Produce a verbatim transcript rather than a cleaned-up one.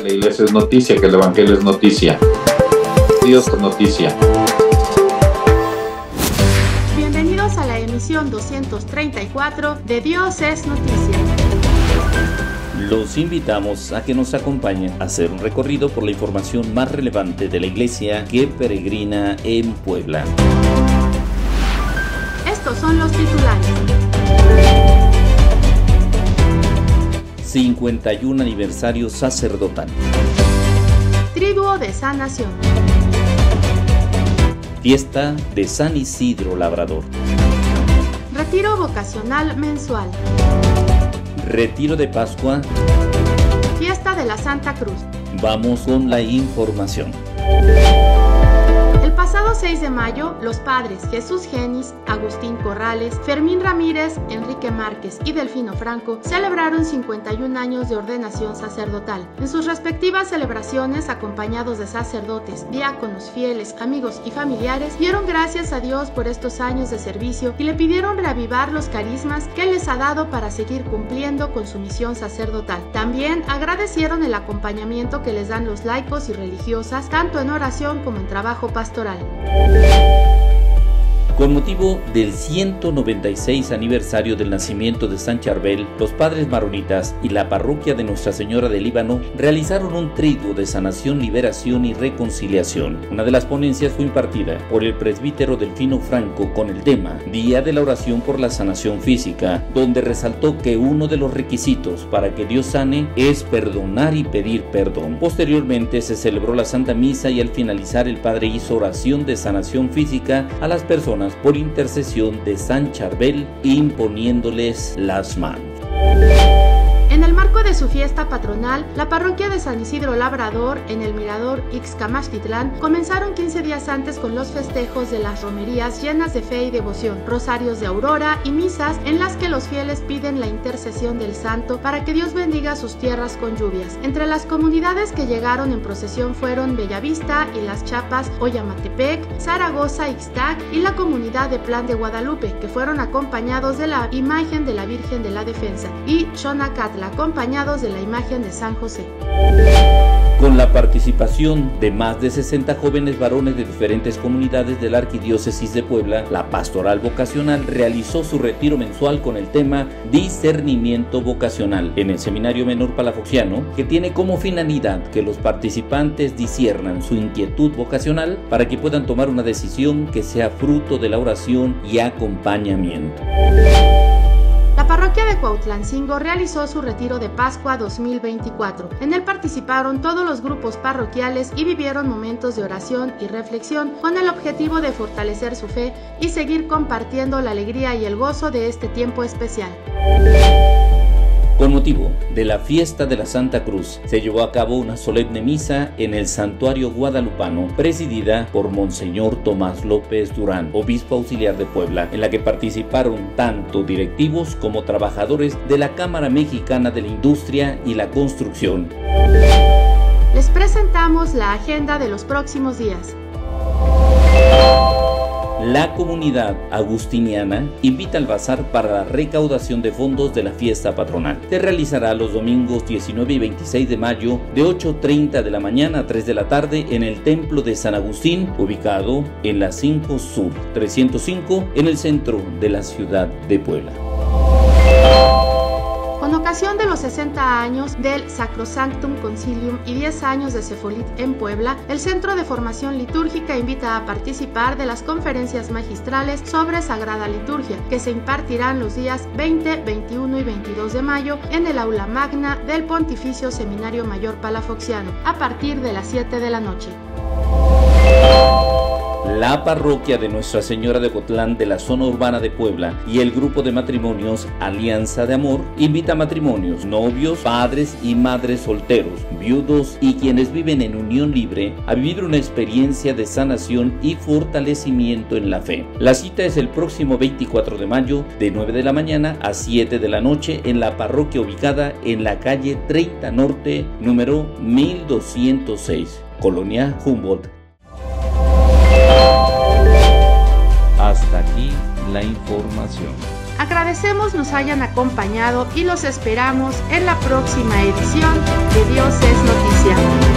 la iglesia es noticia, que el evangelio es noticia. Dios es noticia. Bienvenidos a la emisión doscientos treinta y cuatro de Dios es noticia. Los invitamos a que nos acompañen a hacer un recorrido por la información más relevante de la iglesia que peregrina en Puebla. Estos son los titulares. cincuenta y un aniversario sacerdotal. Triduo de Sanación. Fiesta de San Isidro Labrador. Retiro vocacional mensual. Retiro de Pascua. Fiesta de la Santa Cruz. Vamos con la información. El pasado seis de mayo, los padres Jesús Genis, Agustín Corrales, Fermín Ramírez, Enrique Márquez y Delfino Franco celebraron cincuenta y un años de ordenación sacerdotal. En sus respectivas celebraciones, acompañados de sacerdotes, diáconos, fieles, amigos y familiares, dieron gracias a Dios por estos años de servicio y le pidieron reavivar los carismas que les ha dado para seguir cumpliendo con su misión sacerdotal. También agradecieron el acompañamiento que les dan los laicos y religiosas, tanto en oración como en trabajo pastoral. Con motivo del ciento noventa y seis aniversario del nacimiento de San Charbel, los padres maronitas y la parroquia de Nuestra Señora del Líbano realizaron un triduo de sanación, liberación y reconciliación. Una de las ponencias fue impartida por el presbítero Delfino Franco con el tema Día de la Oración por la Sanación Física, donde resaltó que uno de los requisitos para que Dios sane es perdonar y pedir perdón. Posteriormente se celebró la Santa Misa y al finalizar el padre hizo oración de sanación física a las personas por intercesión de San Charbel, imponiéndoles las manos. En el marco de su fiesta patronal, la parroquia de San Isidro Labrador en el Mirador Ixcamaxtitlán comenzaron quince días antes con los festejos de las romerías llenas de fe y devoción, rosarios de aurora y misas en las que los fieles piden la intercesión del santo para que Dios bendiga sus tierras con lluvias. Entre las comunidades que llegaron en procesión fueron Bellavista y Las Chapas, Oyamatepec, Zaragoza, Ixtac y la comunidad de Plan de Guadalupe, que fueron acompañados de la imagen de la Virgen de la Defensa, y Xonacatla, acompañados de la imagen de San José. Con la participación de más de sesenta jóvenes varones de diferentes comunidades de la Arquidiócesis de Puebla, la Pastoral Vocacional realizó su retiro mensual con el tema Discernimiento Vocacional en el Seminario Menor Palafoxiano, que tiene como finalidad que los participantes disciernan su inquietud vocacional para que puedan tomar una decisión que sea fruto de la oración y acompañamiento. La parroquia de Cuautlancingo realizó su retiro de Pascua dos mil veinticuatro. En él participaron todos los grupos parroquiales y vivieron momentos de oración y reflexión con el objetivo de fortalecer su fe y seguir compartiendo la alegría y el gozo de este tiempo especial. Con motivo de la fiesta de la Santa Cruz, se llevó a cabo una solemne misa en el Santuario Guadalupano, presidida por Monseñor Tomás López Durán, obispo auxiliar de Puebla, en la que participaron tanto directivos como trabajadores de la Cámara Mexicana de la Industria y la Construcción. Les presentamos la agenda de los próximos días. La comunidad agustiniana invita al bazar para la recaudación de fondos de la fiesta patronal. Se realizará los domingos diecinueve y veintiséis de mayo de ocho treinta de la mañana a tres de la tarde en el Templo de San Agustín, ubicado en la cinco Sur trescientos cinco en el centro de la ciudad de Puebla. Con ocasión de los sesenta años del Sacrosanctum Concilium y diez años de Cefolit en Puebla, el Centro de Formación Litúrgica invita a participar de las conferencias magistrales sobre Sagrada Liturgia, que se impartirán los días veinte, veintiuno y veintidós de mayo en el Aula Magna del Pontificio Seminario Mayor Palafoxiano, a partir de las siete de la noche. La parroquia de Nuestra Señora de Ocotlán de la zona urbana de Puebla y el grupo de matrimonios Alianza de Amor invita a matrimonios, novios, padres y madres solteros, viudos y quienes viven en unión libre a vivir una experiencia de sanación y fortalecimiento en la fe. La cita es el próximo veinticuatro de mayo de nueve de la mañana a siete de la noche en la parroquia ubicada en la calle treinta Norte, número mil doscientos seis, Colonia Humboldt. Hasta aquí la información. Agradecemos nos hayan acompañado y los esperamos en la próxima edición de Dios es noticia.